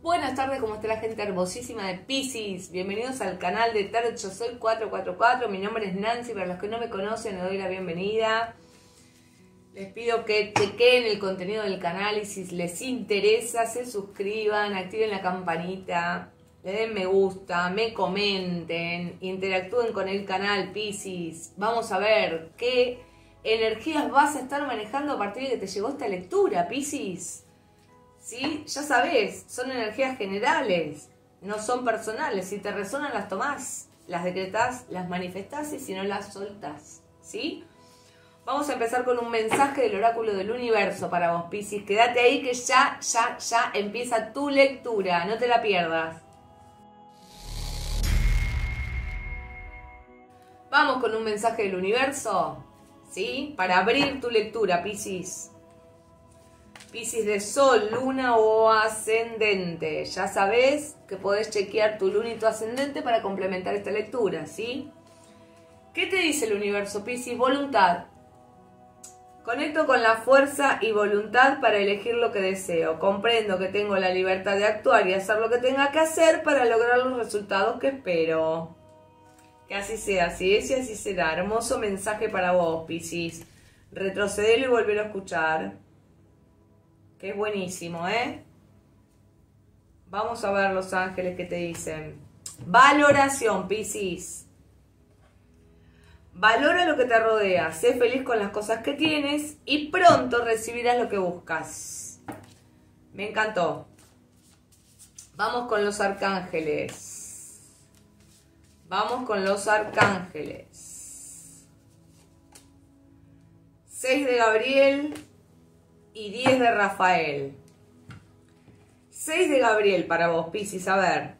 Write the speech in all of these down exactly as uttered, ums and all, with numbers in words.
Buenas tardes, ¿cómo está la gente hermosísima de Piscis? Bienvenidos al canal de Tarot. Yo soy cuatro cuatro cuatro, mi nombre es Nancy. Para los que no me conocen, les doy la bienvenida. Les pido que chequen el contenido del canal y si les interesa, se suscriban, activen la campanita, le den me gusta, me comenten, interactúen con el canal Piscis. Vamos a ver qué energías vas a estar manejando a partir de que te llegó esta lectura, Piscis. ¿Sí? Ya sabés, son energías generales, no son personales. Si te resonan, las tomás, las decretás, las manifestás y si no, las soltás. ¿Sí? Vamos a empezar con un mensaje del oráculo del universo para vos, Piscis. Quédate ahí que ya, ya, ya empieza tu lectura, no te la pierdas. Vamos con un mensaje del universo, ¿sí? Para abrir tu lectura, Piscis. Piscis de Sol, Luna o Ascendente. Ya sabés que podés chequear tu Luna y tu Ascendente para complementar esta lectura, ¿sí? ¿Qué te dice el universo, Piscis? Voluntad. Conecto con la fuerza y voluntad para elegir lo que deseo. Comprendo que tengo la libertad de actuar y hacer lo que tenga que hacer para lograr los resultados que espero. Que así sea, así es y así será. Hermoso mensaje para vos, Piscis. Retrocedelo y volver a escuchar. Que es buenísimo, ¿eh? Vamos a ver los ángeles que te dicen. Valoración, Piscis. Valora lo que te rodea. Sé feliz con las cosas que tienes y pronto recibirás lo que buscas. Me encantó. Vamos con los arcángeles. Vamos con los arcángeles. seis de Gabriel y diez de Rafael. seis de Gabriel para vos, Piscis. A ver.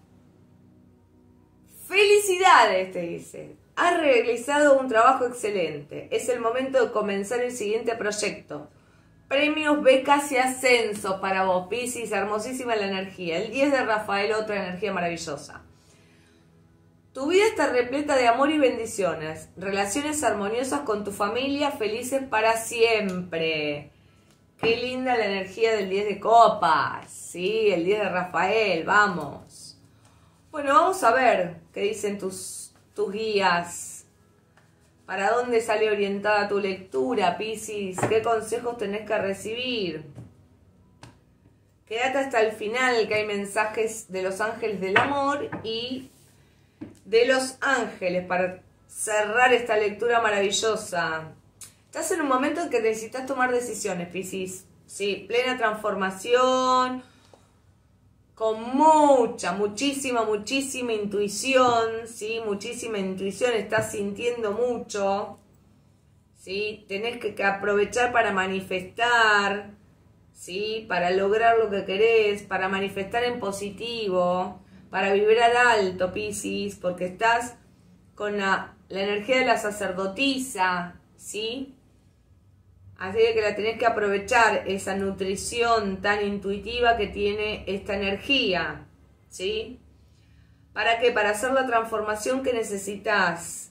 Felicidades, te dice. Has realizado un trabajo excelente. Es el momento de comenzar el siguiente proyecto. Premios, becas y ascensos para vos, Piscis. Hermosísima la energía. El diez de Rafael, otra energía maravillosa. Tu vida está repleta de amor y bendiciones. Relaciones armoniosas con tu familia, felices para siempre. Qué linda la energía del diez de copas, ¿sí? El diez de Rafael, vamos. Bueno, vamos a ver qué dicen tus, tus guías. ¿Para dónde sale orientada tu lectura, Piscis? ¿Qué consejos tenés que recibir? Quédate hasta el final, que hay mensajes de los ángeles del amor y de los ángeles para cerrar esta lectura maravillosa. Estás en un momento en que necesitas tomar decisiones, Piscis. Sí, plena transformación, con mucha, muchísima, muchísima intuición, ¿sí? Muchísima intuición, estás sintiendo mucho, ¿sí? Tenés que, que aprovechar para manifestar, ¿sí? Para lograr lo que querés, para manifestar en positivo, para vibrar alto, Piscis, porque estás con la, la energía de la sacerdotisa, ¿sí? Así que la tenés que aprovechar, esa nutrición tan intuitiva que tiene esta energía, ¿sí? ¿Para qué? Para hacer la transformación que necesitas.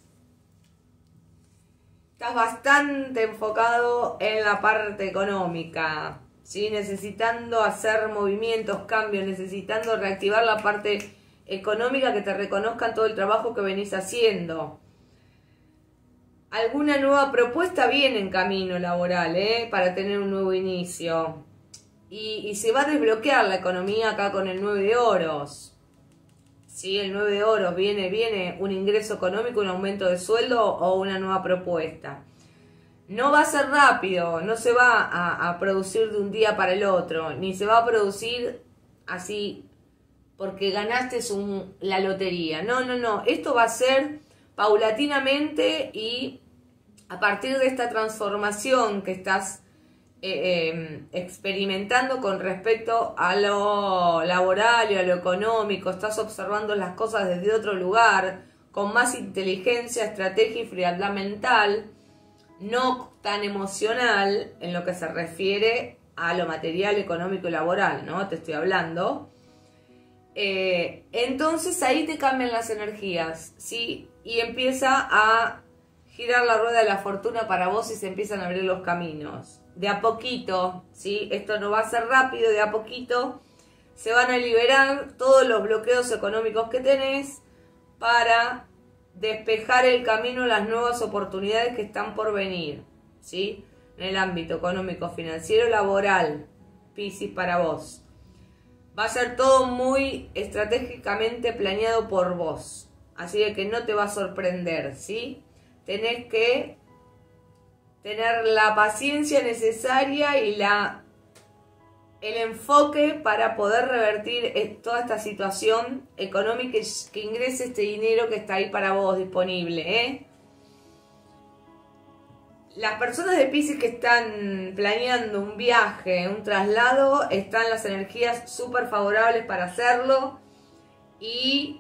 Estás bastante enfocado en la parte económica, ¿sí? Necesitando hacer movimientos, cambios, necesitando reactivar la parte económica, que te reconozcan todo el trabajo que venís haciendo. Alguna nueva propuesta viene en camino laboral, ¿eh? Para tener un nuevo inicio. Y, y se va a desbloquear la economía acá con el nueve de oros. ¿Sí? El nueve de oros viene, viene un ingreso económico, un aumento de sueldo o una nueva propuesta. No va a ser rápido, no se va a, a producir de un día para el otro, ni se va a producir así porque ganaste un, la lotería. No, no, no. Esto va a ser paulatinamente y a partir de esta transformación que estás eh, eh, experimentando con respecto a lo laboral y a lo económico, estás observando las cosas desde otro lugar, con más inteligencia, estrategia y frialdad mental, no tan emocional en lo que se refiere a lo material, económico y laboral, ¿no? Te estoy hablando. Eh, entonces ahí te cambian las energías, ¿sí? Y empieza a girar la rueda de la fortuna para vos y se empiezan a abrir los caminos. De a poquito, ¿sí? Esto no va a ser rápido, de a poquito se van a liberar todos los bloqueos económicos que tenés para despejar el camino a las nuevas oportunidades que están por venir, ¿sí? En el ámbito económico, financiero, laboral, Piscis, para vos. Va a ser todo muy estratégicamente planeado por vos, así de que no te va a sorprender, ¿sí? Tenés que tener la paciencia necesaria y la el enfoque para poder revertir toda esta situación económica y que ingrese este dinero que está ahí para vos disponible, ¿eh? Las personas de Piscis que están planeando un viaje, un traslado, están las energías súper favorables para hacerlo. Y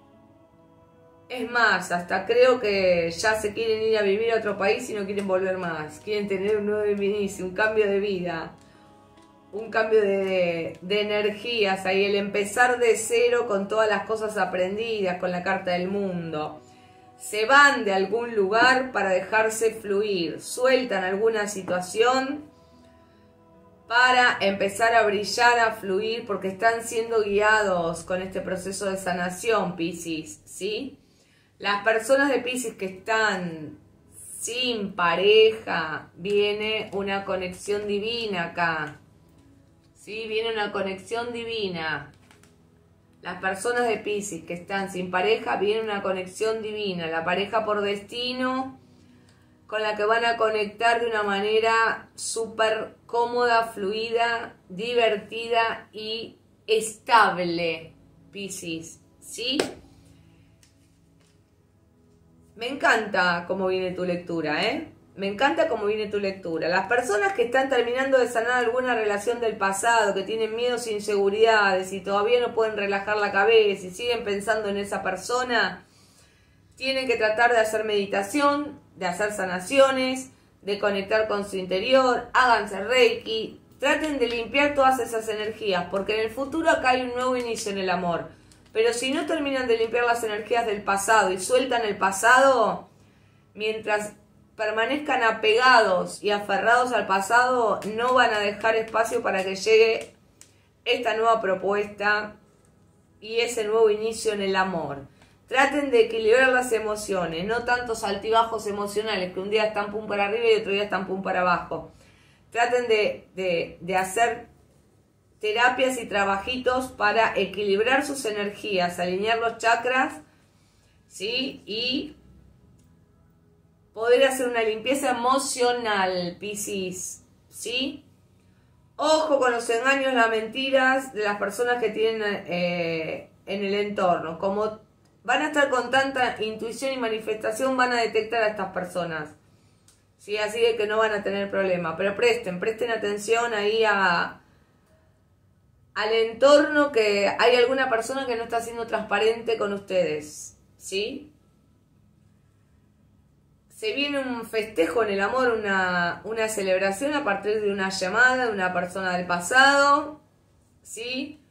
es más, hasta creo que ya se quieren ir a vivir a otro país y no quieren volver más. Quieren tener un nuevo inicio, un cambio de vida. Un cambio de, de energías, ahí el empezar de cero con todas las cosas aprendidas, con la carta del mundo. Se van de algún lugar para dejarse fluir, sueltan alguna situación para empezar a brillar, a fluir, porque están siendo guiados con este proceso de sanación, Piscis, ¿sí? Las personas de Piscis que están sin pareja, viene una conexión divina acá. Sí, viene una conexión divina. Las personas de Piscis que están sin pareja, viene una conexión divina. La pareja por destino, con la que van a conectar de una manera súper cómoda, fluida, divertida y estable, Piscis, ¿sí? Me encanta cómo viene tu lectura, ¿eh? Me encanta cómo viene tu lectura. Las personas que están terminando de sanar alguna relación del pasado, que tienen miedos e inseguridades y todavía no pueden relajar la cabeza y siguen pensando en esa persona, tienen que tratar de hacer meditación, de hacer sanaciones, de conectar con su interior, háganse reiki, traten de limpiar todas esas energías, porque en el futuro acá hay un nuevo inicio en el amor. Pero si no terminan de limpiar las energías del pasado y sueltan el pasado, mientras permanezcan apegados y aferrados al pasado, no van a dejar espacio para que llegue esta nueva propuesta y ese nuevo inicio en el amor. Traten de equilibrar las emociones, no tantos altibajos emocionales, que un día están pum para arriba y otro día están pum para abajo. Traten de, de, de hacer terapias y trabajitos para equilibrar sus energías, alinear los chakras, ¿sí? Y poder hacer una limpieza emocional, Piscis, ¿sí? Ojo con los engaños, las mentiras de las personas que tienen eh, en el entorno. Como van a estar con tanta intuición y manifestación, van a detectar a estas personas, ¿sí? Así de que no van a tener problema. Pero presten, presten atención ahí a, al entorno, que hay alguna persona que no está siendo transparente con ustedes, ¿sí? Se viene un festejo en el amor, una, una celebración a partir de una llamada de una persona del pasado, ¿sí?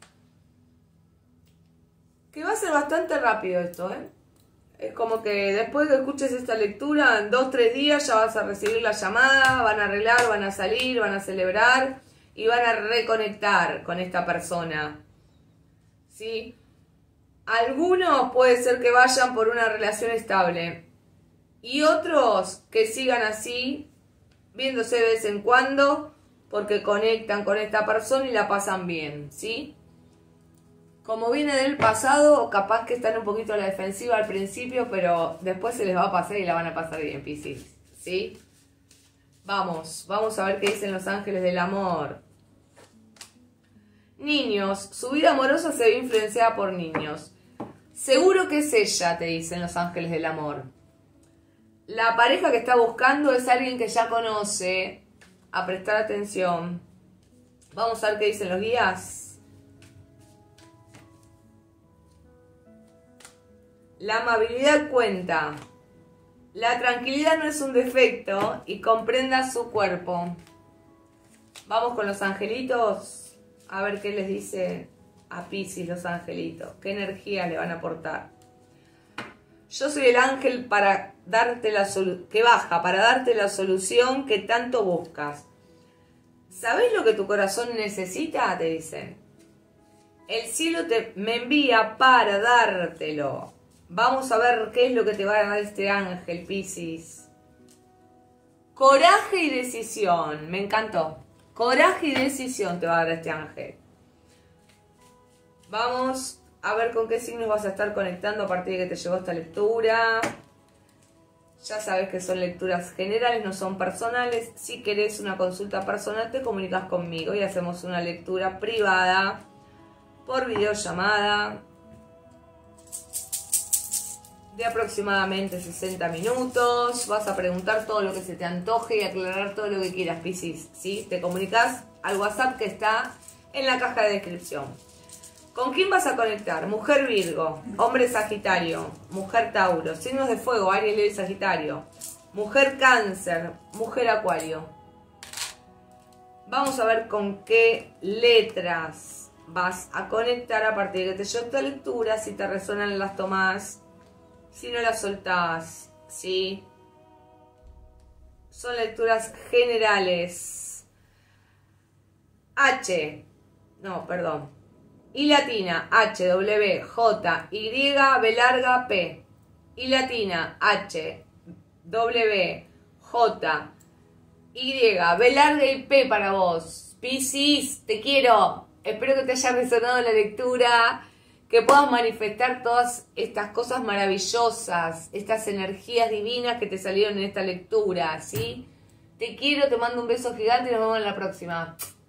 Que va a ser bastante rápido esto, ¿eh? Es como que después que escuches esta lectura, en dos, tres días ya vas a recibir la llamada, van a arreglar, van a salir, van a celebrar y van a reconectar con esta persona, ¿sí? Algunos puede ser que vayan por una relación estable. Y otros que sigan así, viéndose de vez en cuando, porque conectan con esta persona y la pasan bien, ¿sí? Como viene del pasado, capaz que están un poquito a la defensiva al principio, pero después se les va a pasar y la van a pasar bien, Piscis, ¿sí? Vamos, vamos a ver qué dicen los ángeles del amor. Niños, su vida amorosa se ve influenciada por niños. Seguro que es ella, te dicen los ángeles del amor. La pareja que está buscando es alguien que ya conoce. A prestar atención. Vamos a ver qué dicen los guías. La amabilidad cuenta. La tranquilidad no es un defecto y comprenda su cuerpo. Vamos con los angelitos. A ver qué les dice a Piscis los angelitos. Qué energía le van a aportar. Yo soy el ángel para darte la solu- que baja para darte la solución que tanto buscas. ¿Sabés lo que tu corazón necesita? Te dicen. El cielo te, me envía para dártelo. Vamos a ver qué es lo que te va a dar este ángel, Piscis. Coraje y decisión. Me encantó. Coraje y decisión te va a dar este ángel. Vamos a ver con qué signos vas a estar conectando a partir de que te llegó esta lectura. Ya sabes que son lecturas generales, no son personales. Si querés una consulta personal, te comunicas conmigo y hacemos una lectura privada por videollamada de aproximadamente sesenta minutos. Vas a preguntar todo lo que se te antoje y aclarar todo lo que quieras, Piscis, ¿sí? Te comunicas al WhatsApp que está en la caja de descripción. ¿Con quién vas a conectar? Mujer Virgo, hombre Sagitario, mujer Tauro, signos de fuego, Aries, Leo y Sagitario, mujer Cáncer, mujer Acuario. Vamos a ver con qué letras vas a conectar a partir de que te llegó esta lectura. Si te resuenan, las tomás. Si no las soltás, ¿sí? Son lecturas generales. H, no, perdón. I latina, H, W, J, Y, B larga, P. I latina, H, W, J, Y, B larga y P para vos. Piscis, te quiero. Espero que te haya resonado la lectura. Que puedas manifestar todas estas cosas maravillosas, estas energías divinas que te salieron en esta lectura, ¿sí? Te quiero, te mando un beso gigante y nos vemos en la próxima.